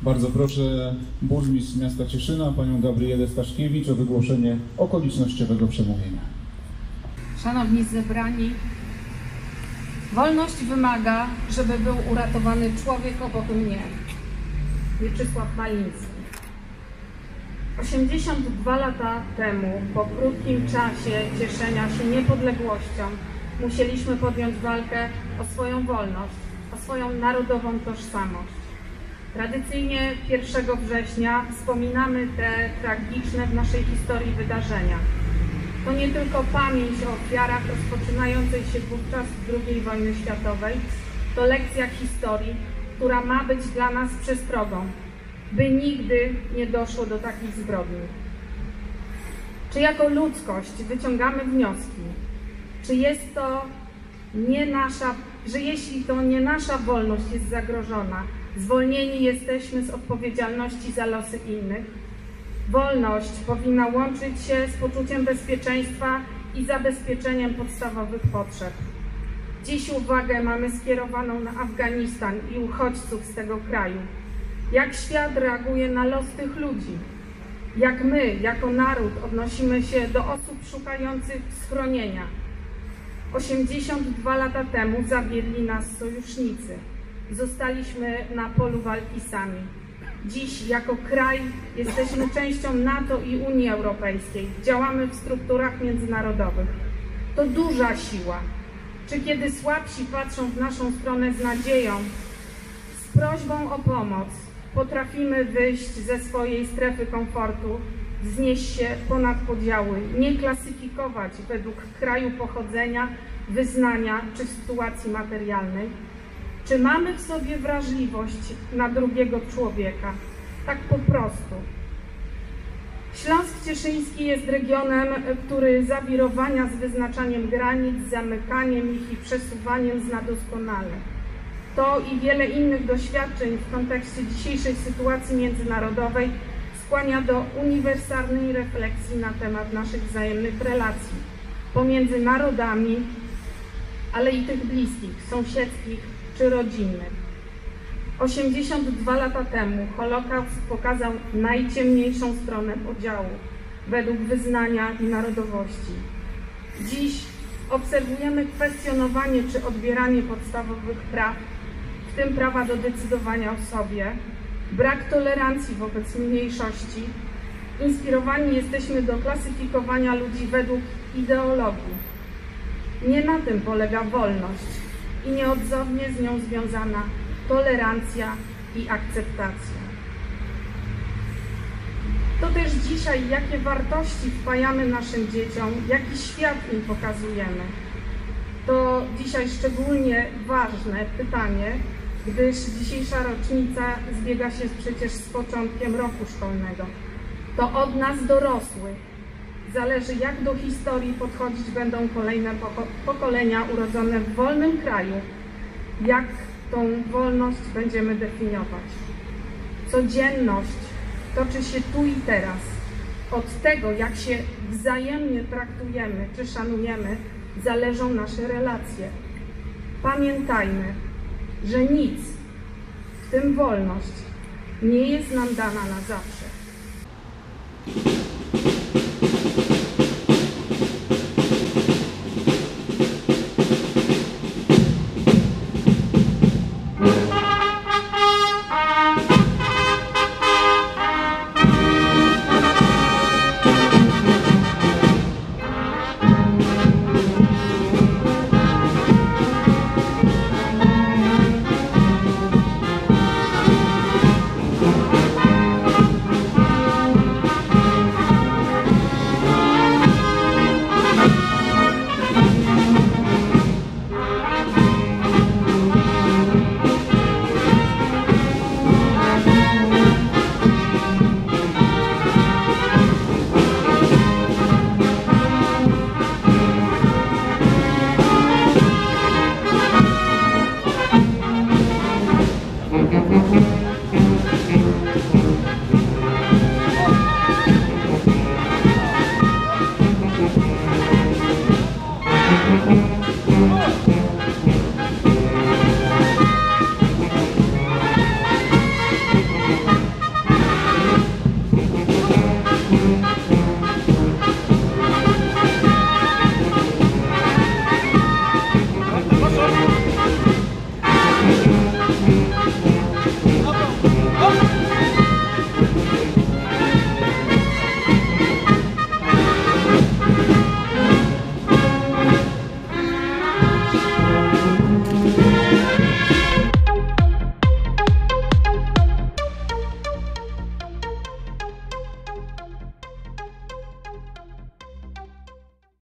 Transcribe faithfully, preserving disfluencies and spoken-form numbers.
Bardzo proszę burmistrz miasta Cieszyna, panią Gabrielę Staszkiewicz, o wygłoszenie okolicznościowego przemówienia. Szanowni zebrani, wolność wymaga, żeby był uratowany człowiek obok mnie. Mieczysław Maliński. osiemdziesiąt dwa lata temu, po krótkim czasie cieszenia się niepodległością, musieliśmy podjąć walkę o swoją wolność, o swoją narodową tożsamość. Tradycyjnie pierwszego września wspominamy te tragiczne w naszej historii wydarzenia. To nie tylko pamięć o ofiarach rozpoczynającej się wówczas drugiej wojny światowej, to lekcja historii, która ma być dla nas przestrogą, by nigdy nie doszło do takich zbrodni. Czy jako ludzkość wyciągamy wnioski? Czy jest to nie nasza, że jeśli to nie nasza wolność jest zagrożona, zwolnieni jesteśmy z odpowiedzialności za losy innych? Wolność powinna łączyć się z poczuciem bezpieczeństwa i zabezpieczeniem podstawowych potrzeb. Dziś uwagę mamy skierowaną na Afganistan i uchodźców z tego kraju. Jak świat reaguje na los tych ludzi? Jak my, jako naród, odnosimy się do osób szukających schronienia? osiemdziesiąt dwa lata temu zawiedli nas sojusznicy. Zostaliśmy na polu walki sami. Dziś jako kraj jesteśmy częścią NATO i Unii Europejskiej. Działamy w strukturach międzynarodowych. To duża siła. Czy kiedy słabsi patrzą w naszą stronę z nadzieją, z prośbą o pomoc, potrafimy wyjść ze swojej strefy komfortu, wznieść się ponad podziały, nie klasyfikować według kraju pochodzenia, wyznania czy sytuacji materialnej? Czy mamy w sobie wrażliwość na drugiego człowieka? Tak po prostu. Śląsk Cieszyński jest regionem, który zawirowania z wyznaczaniem granic, zamykaniem ich i przesuwaniem zna doskonale. To i wiele innych doświadczeń w kontekście dzisiejszej sytuacji międzynarodowej skłania do uniwersalnej refleksji na temat naszych wzajemnych relacji pomiędzy narodami, ale i tych bliskich, sąsiedzkich czy rodzinnych. osiemdziesiąt dwa lata temu Holokaust pokazał najciemniejszą stronę podziału według wyznania i narodowości. Dziś obserwujemy kwestionowanie czy odbieranie podstawowych praw, w tym prawa do decydowania o sobie, brak tolerancji wobec mniejszości. Inspirowani jesteśmy do klasyfikowania ludzi według ideologii. Nie na tym polega wolność i nieodzownie z nią związana tolerancja i akceptacja. To też dzisiaj, jakie wartości wpajamy naszym dzieciom, jaki świat im pokazujemy. To dzisiaj szczególnie ważne pytanie, gdyż dzisiejsza rocznica zbiega się przecież z początkiem roku szkolnego. To od nas dorosłych zależy, jak do historii podchodzić będą kolejne pokolenia urodzone w wolnym kraju, jak tą wolność będziemy definiować. Codzienność toczy się tu i teraz. Od tego, jak się wzajemnie traktujemy czy szanujemy, zależą nasze relacje. Pamiętajmy, że nic, w tym wolność, nie jest nam dana na zawsze. Thank you.